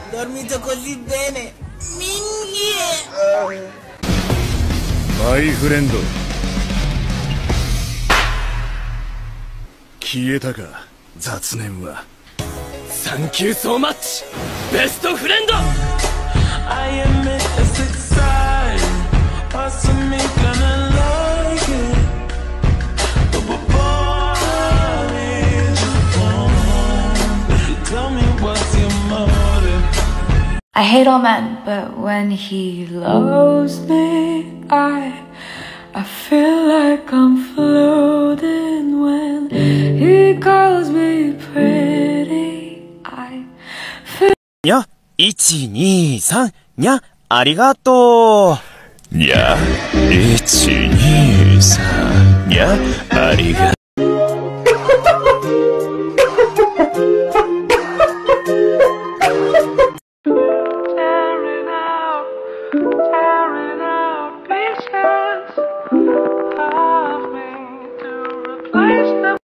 dormito così bene. Minchia. マイフレンド、消えたか雑念は。 サンキューソーマッチベストフレンド。 I hate all men, but when he loves me, I feel like I'm floating. When he calls me pretty, I feel にゃ、1、2、3、にゃ、ありがとう。にゃ、1、2、3、にゃ、ありがとう。 tearing out pieces.